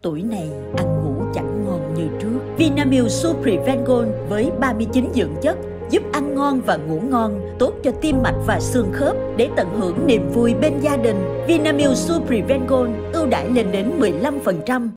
Tuổi này ăn ngủ chẳng ngon như trước. Vinamilk Suprevenol với 39 dưỡng chất giúp ăn ngon và ngủ ngon, tốt cho tim mạch và xương khớp. Để tận hưởng niềm vui bên gia đình, Vinamilk Suprevenol ưu đãi lên đến 15%.